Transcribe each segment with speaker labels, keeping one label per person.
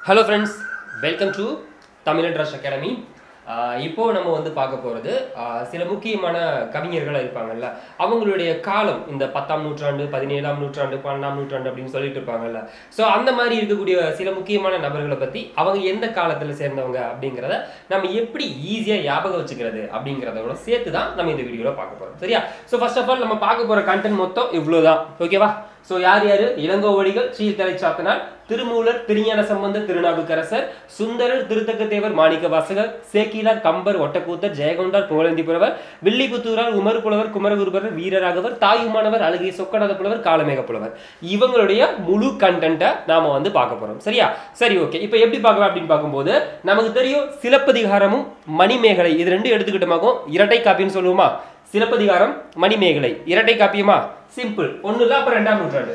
Speaker 1: Hello friends, welcome to Thamizhan Academy. இப்போ நம்ம வந்து பார்க்க போறது சில முக்கியமான கவிஞர்கள் இருப்பாங்கல்ல அவங்களுடைய காலம் இந்த 10ஆம் நூற்றாண்டு 17ஆம் நூற்றாண்டு 12ஆம் நூற்றாண்டு அப்படினு சொல்லிட்டு இருப்பாங்கல்ல சோ அந்த மாதிரி இருக்கக்கூடிய சில முக்கியமான நபர்களை பத்தி அவங்க எந்த காலத்துல சேர்ந்தவங்க அப்படிங்கறத நம்ம எப்படி ஈஸியா ஞாபகம் வச்சுக்கிறது அப்படிங்கறதோட சேர்த்து தான் நம்ம இந்த வீடியோல பார்க்க போறோம் சரியா சோ ஃபர்ஸ்ட் ஆஃப் ஆல் நம்ம பார்க்க போற கண்டென்ட் மொத்தம் இவ்வளவுதான் ஓகேவா சோ யார் இளங்கோவடிகள் சீர்தலை சாத்தனார் திருமூலர் திருஞான சம்பந்தர் திருநாவுக்கரசர் சுந்தரர் திருத்தக்கத்தேவர் மாணிக்க வாசகர் சேக்கிலார் கம்பர் ஒட்டக்கூத்தர் ஜெயகொண்டார் புகழேந்தி புலவர் வில்லிபுத்தூரார் உமர் புலவர் குமரகுருபரர் வீரராகவர் தாயுமானவர் அழகிய சொக்கநாத புலவர் காலமேக புலவர் இவங்களுடைய முழு கண்டென்ட்டை நாம வந்து பார்க்க போறோம் சரியா சரி ஓகே இப்போ எப்படி பார்க்கலாம் அப்படின்னு பார்க்கும்போது நமக்கு தெரியும் சிலப்பதிகாரமும் மணிமேகலை இது ரெண்டும் எடுத்துக்கிட்டோமாகும் இரட்டை காப்பின்னு சொல்லுவோமா சிலப்பதிகாரம் மணிமேகலை இரட்டை காப்பியமா சிம்பிள் ஒண்ணு இல்ல அப்புறம் 2ஆம் நூற்றாண்டு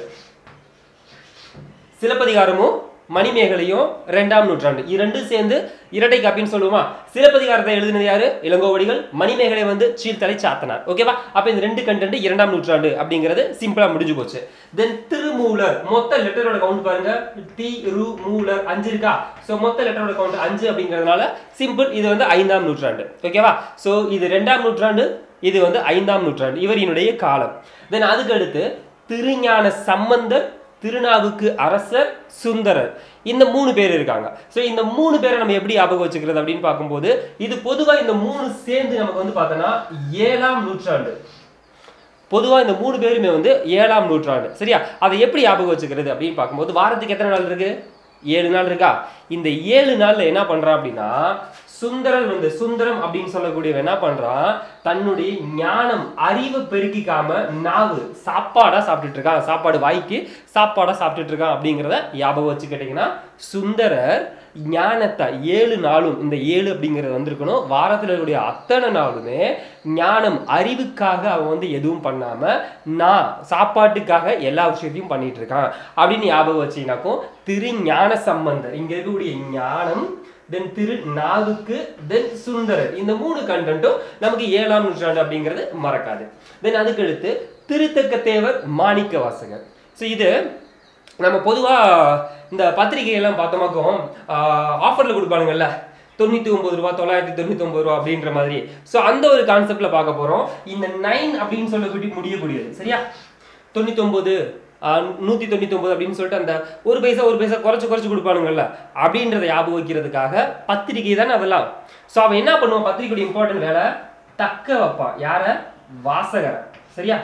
Speaker 1: சிலப்பதிகாரமும் மணிமேகலையும் 2ஆம் நூற்றாண்டு இரண்டு சேர்ந்து இரட்டை காப்பின்னு சொல்லுவோமா சிலப்பதிகாரத்தை எழுதினது யாரு இளங்கோவடிகள் மணிமேகலை வந்து சீர்தலை சாத்தனார் ஓகேவா அப்ப இந்த ரெண்டு கண்டென்ட் 2ஆம் நூற்றாண்டு அப்படிங்கிறது சிம்பிளா முடிஞ்சு போச்சு தென் திருமூலர் மொத்த லெட்டரோட கவுண்ட் பாருங்க தி ரு மூலர் 5 இருக்கா சோ மொத்த லெட்டரோட கவுண்ட் 5 அப்படிங்கிறதுனால சிம்பிள் இது வந்து 5ஆம் நூற்றாண்டு ஓகேவா சோ இது 2ஆம் நூற்றாண்டு இது வந்து 5ஆம் நூற்றாண்டு இவரினுடைய காலம் தென் அதுக்கு அடுத்து திருஞான சம்பந்தர் திருநாவுக்கு அரசர் சுந்தரர் இந்த மூணு பேர் இருக்காங்க சோ இந்த மூணு பேரை நம்ம எப்படி ஞாபகம் வச்சுக்கிறது அப்படின்னு பார்க்கும்போது இது பொதுவா இந்த மூணு சேர்ந்து நமக்கு வந்து பார்த்தோன்னா 7ஆம் நூற்றாண்டு பொதுவா இந்த மூணு பேருமே வந்து 7ஆம் நூற்றாண்டு சரியா அதை எப்படி ஞாபகம் வச்சுக்கிறது அப்படின்னு பார்க்கும்போது வாரத்துக்கு எத்தனை நாள் இருக்கு 7 நாள் இருக்கா இந்த 7 நாள்ல என்ன பண்றான் அப்படின்னா சுந்தரன் வந்து சுந்தரம் அப்படின்னு சொல்லக்கூடியவன் என்ன பண்றான் தன்னுடைய ஞானம் அறிவை பெருக்கிக்காம நாவு சாப்பாடா சாப்பிட்டுட்டு இருக்கான் சாப்பாடு வாய்க்கு சாப்பாடா சாப்பிட்டுட்டு இருக்கான் அப்படிங்கிறத ஞாபகம் வச்சுக்கிட்டீங்கன்னா சுந்தரர் ஞானத்தை 7 நாளும் இந்த 7 அப்படிங்கிறது வந்திருக்கணும் வாரத்தில் இருக்கக்கூடிய அத்தனை நாளுமே ஞானம் அறிவுக்காக அவன் வந்து எதுவும் பண்ணாம நான் சாப்பாட்டுக்காக எல்லா விஷயத்தையும் பண்ணிட்டு இருக்கான் அப்படின்னு ஞாபகம் வச்சீங்கன்னாக்கும் திருஞான சம்பந்தர் இங்க இருக்கக்கூடிய ஞானம் தென் திரு நாவுக்கு தென் சுந்தரர் இந்த மூணு கண்டென்ட்டும் நமக்கு 7ஆம் நூற்றாண்டு அப்படிங்கிறது மறக்காது தென் அதுக்கு அடுத்து திருத்தக்கத்தேவர் மாணிக்க வாசகர் ஸோ இது நம்ம பொதுவா இந்த பத்திரிகையெல்லாம் பார்த்தோமாக்கும் ஆஃபர்ல கொடுப்பானுங்கல்ல 99 ரூபா 999 ரூபா அப்படின்ற மாதிரி ஸோ அந்த ஒரு கான்செப்ட்ல பார்க்க போறோம் இந்த 9 அப்படின்னு சொல்லக்கூடிய முடியக்கூடியது சரியா 99 199 அப்படின்னு சொல்லிட்டு அந்த ஒரு பைசா குறைச்சு கொடுப்பானுங்கல்ல அப்படின்றத ஞாபகம் வைக்கிறதுக்காக பத்திரிகை தானே அதெல்லாம் ஸோ அவன் என்ன பண்ணுவான் பத்திரிகையோட இம்பார்ட்டன்ட் வேலை தக்க வைப்பான் யார வாசகரை சரியா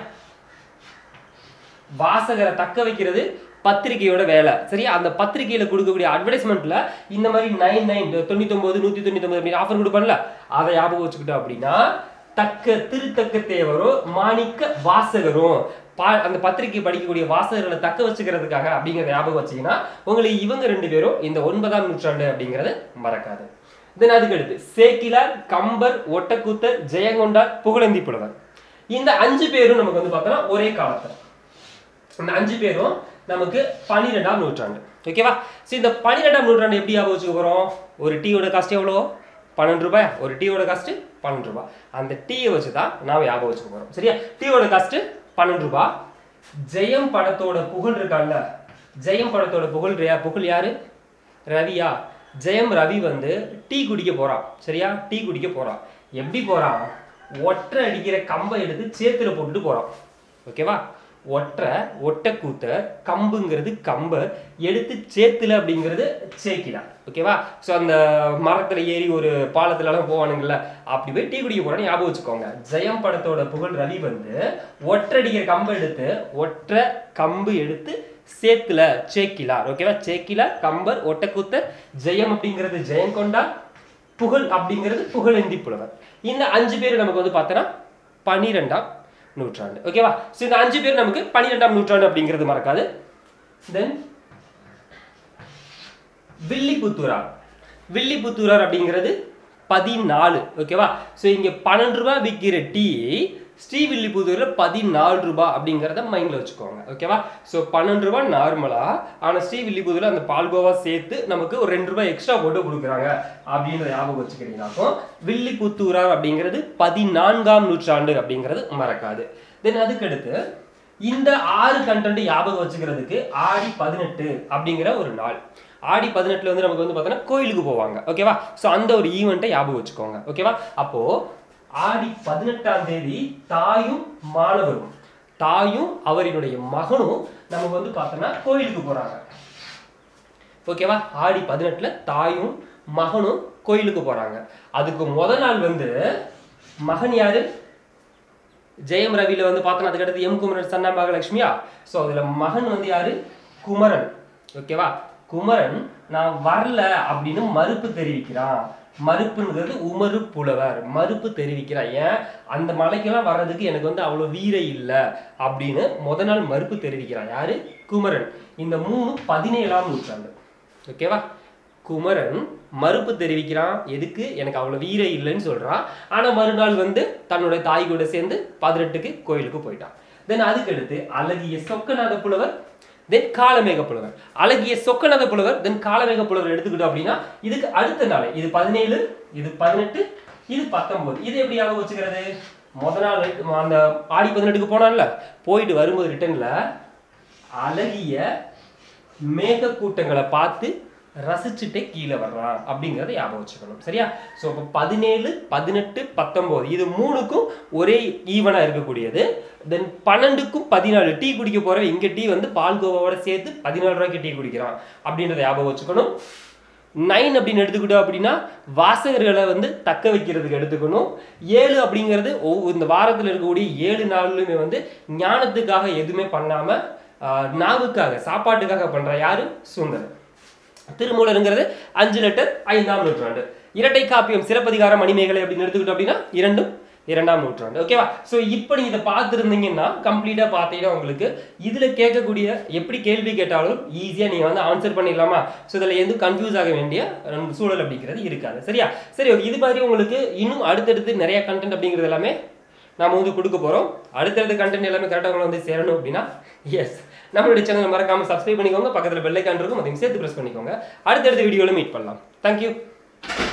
Speaker 1: வாசகரை தக்க வைக்கிறது பத்திரிகையோட வேலை சரியா அந்த பத்திரிகையில கொடுக்கக்கூடிய அட்வர்டைஸ்மெண்ட்ல இந்த மாதிரி 99 199 அப்படி ஆஃபர் கொடுப்பான்ல அதை ஞாபகம் வச்சுக்கிட்டோம் அப்படின்னா திருத்தக்க தேவரும் மாணிக்க வாசகரும் அந்த பத்திரிகை படிக்கக்கூடிய வாசகர்களை தக்க வச்சுக்கிறதுக்காக அப்படிங்கிறத ஞாபகம் வச்சீங்கன்னா உங்களுக்கு இவங்க ரெண்டு பேரும் இந்த 9ஆம் நூற்றாண்டு அப்படிங்கிறது மறக்காது தென் அதுக்கு அடுத்து சேக்கிலார் கம்பர் ஒட்டக்கூத்தர் ஜெயங்கொண்டார் புகழேந்தி புலவர் இந்த 5 பேரும் நமக்கு வந்து பார்த்தோம்னா ஒரே காலத்துல இந்த 5 பேரும் நமக்கு 12ஆம் நூற்றாண்டு ஓகேவா சோ இந்த 12ஆம் நூற்றாண்டு எப்படி ஞாபகம் வச்சுக்க போறோம் ஒரு டீயோட காஸ்ட் எவ்வளோ 12 ரூபாய் ஒரு டீயோட காஸ்ட் 12 ரூபாய் அந்த டீயை வச்சுதான் நாம ஞாபகம் வச்சுக்க போறோம் சரியா டீயோட காஸ்ட் 12 ரூபாய் ஜெயம் படத்தோட புகழ் இருக்கான்ல ஜெயம் படத்தோட புகழ் யாரு ரவியா ஜெயம் ரவி வந்து டீ குடிக்க போறான் சரியா டீ குடிக்க போறான் எப்படி போறான் ஒற்றை அடிக்கிற கம்பை எடுத்து சேத்துல போட்டுட்டு போறான் ஓகேவா ஒட்டக்கூத்தர் கம்புங்கிறது கம்பர் எடுத்து சேத்துல அப்படிங்கிறது சேக்கிலா ஓகேவா சோ அந்த மரத்துல ஏறி ஒரு பாலத்துல எல்லாம் போவானுங்கல்ல அப்படி போய் டீ குடிக்க போறான்னு ஞாபகம் வச்சுக்கோங்க ஜெயம் படத்தோட புகழ் ரவி வந்து ஒற்றடிக்கிற கம்பு எடுத்து சேத்துல சேக்கிலா ஓகேவா சேக்கிலா கம்பர் ஒட்டக்கூத்தர் ஜெயம் அப்படிங்கிறது ஜெயங்கொண்டா புகழ் அப்படிங்கிறது புகழேந்தி புலவர் இந்த 5 பேர் நமக்கு வந்து பார்த்தோன்னா 12ஆம் நூற்றாண்டு ஓகேவா சோ இந்த 5 பேர் நமக்கு 12ஆம் நூற்றாண்டு அப்படிங்கிறது மறக்காது தென் வில்லிபுத்தூரார் அப்படிங்கிறது 14 ஓகேவா சோ இங்க 12 ரூபாய் விற்கிற டீ ஸ்ரீவில்லிபுத்தூர்ல 14 ரூபாய் அப்படிங்கறத மைண்ட்ல வச்சுக்கோங்க ஓகேவா சோ 12 ரூபாய் நார்மலா ஆனா ஸ்ரீவில்லிபுத்தூர்ல அந்த பால்கோவா சேர்த்து நமக்கு ஒரு 2 ரூபாய் எக்ஸ்ட்ரா போட்டு கொடுக்குறாங்க அப்படின்றத ஞாபகம் வச்சுக்கிட்டீங்கன்னா வில்லிபுத்தூரார் அப்படிங்கிறது 14ஆம் நூற்றாண்டு அப்படிங்கிறது மறக்காது தென் அதுக்கு அடுத்து இந்த 6 கண்டென்ட் ஞாபகம் வச்சுக்கிறதுக்கு ஆடி 18 அப்படிங்கிற ஒரு நாள் ஆடி 18ல வந்து நமக்கு வந்து பார்த்தோன்னா கோயிலுக்கு போவாங்க. ஓகேவா? ஸோ அந்த ஒரு ஈவெண்ட்டை ஞாபகம் வச்சுக்கோங்க. ஓகேவா? அப்போ ஆடி 18ஆம் தேதி தாயும் மாணவரும் தாயும் அவரினுடைய மகனும் நமக்கு வந்து பார்த்தோன்னா கோயிலுக்கு போறாங்க. ஓகேவா? ஆடி 18ல தாயும் மகனும் கோயிலுக்கு போறாங்க. அதுக்கு முத நாள் வந்து மகன் யாரு? ஜெயம் ரவியில வந்து பார்த்தோன்னா அதுக்கு அடுத்து எம் குமரன் சன்னா மகாலட்சுமியா. ஸோ அதுல மகன் வந்து யாரு? குமரன். ஓகேவா? குமரன் நான் வரல அப்படின்னு மறுப்பு தெரிவிக்கிறான். மறுப்புங்கிறது உமறு புலவர் மறுப்பு தெரிவிக்கிறான். ஏன் அந்த மலைக்கெல்லாம் வர்றதுக்கு எனக்கு வந்து அவ்வளவு வீரை இல்லை அப்படின்னு முத நாள் மறுப்பு தெரிவிக்கிறான். யாரு? குமரன். இந்த 3 17ஆம் நூற்றாண்டு. ஓகேவா? குமரன் மறுப்பு தெரிவிக்கிறான். எதுக்கு? எனக்கு அவ்வளவு வீரை இல்லைன்னு சொல்றான். ஆனா மறுநாள் வந்து தன்னுடைய தாய் கூட சேர்ந்து 18க்கு கோயிலுக்கு போயிட்டான். தென் அதுக்கு அடுத்து அழகிய சொக்கநாத புலவர், தென் காலமேக புலவர். அழகிய சொக்கநாத புலவர், தென் காலமேக புலவர் எடுத்துக்கிட்டோம் அப்படின்னா இதுக்கு அடுத்த நாள் இது 17, இது 18, இது 19. இது எப்படி ஞாபகம் வச்சுக்கிறது? முத நாள் அந்த ஆடி 18க்கு போனான்ல, போயிட்டு வரும்போது ரிட்டர்ன்ல அழகிய மேக கூட்டங்களை பார்த்து ரசிச்சுட்டே கீழே வர்றான் அப்படிங்கிறத ஞாபகம் வச்சுக்கணும். சரியா? ஸோ இப்போ 17, 18, 19 இது 3க்கும் ஒரே ஈவனா இருக்கக்கூடியது. தென் 12க்கும் 14 டீ குடிக்க போற இங்க டீ வந்து பால்கோவாவோட சேர்த்து 14 ரூபாய்க்கு டீ குடிக்கிறான் அப்படின்றத ஞாபகம் வச்சுக்கணும். 9 அப்படின்னு எடுத்துக்கிட்டோம் அப்படின்னா வாசகர்களை வந்து தக்க வைக்கிறதுக்கு எடுத்துக்கணும். 7 அப்படிங்கிறது இந்த வாரத்தில் இருக்கக்கூடிய 7 நாளுமே வந்து ஞானத்துக்காக எதுவுமே பண்ணாம நாவுக்காக சாப்பாட்டுக்காக பண்ற யாரு? சுந்தரர். திருமூலருங்கிறது 5 லெட்டர் 5ஆம் நூற்றாண்டு. இரட்டை காப்பியம் சிலப்பதிகாரம் மணிமேகலை அப்படின்னு எடுத்துக்கிட்டோம் அப்படின்னா 2ஆம் நூற்றாண்டு. ஓகேவா? ஸோ இப்போ நீங்க இதை பார்த்துருந்தீங்கன்னா கம்ப்ளீட்டா பார்த்தீங்கன்னா உங்களுக்கு இதுல கேட்கக்கூடிய எப்படி கேள்வி கேட்டாலும் ஈஸியா நீங்க வந்து ஆன்சர் பண்ணிடலாமா? ஸோ இதில் எதுவும் கன்ஃபியூஸ் ஆக வேண்டிய சூழல் அப்படிங்கிறது இருக்காது. சரியா? சரி, ஓகே. இது மாதிரி உங்களுக்கு இன்னும் அடுத்தடுத்து நிறைய கண்டென்ட் அப்படிங்கிறது எல்லாமே நாம வந்து கொடுக்க போறோம். அடுத்தடுத்த கண்டென்ட் எல்லாமே கரெக்டாக வந்து சேரணும் அப்படின்னா எஸ் நம்மளுடைய சேனல் மறக்காம சப்ஸ்கிரைப் பண்ணிக்கோங்க. பக்கத்தில் பெல் ஐகான் இருக்கும், அதையும் சேர்த்து பிரஸ் பண்ணிக்கோங்க. அடுத்தடுத்த வீடியோவில் மீட் பண்ணலாம். தேங்க்யூ.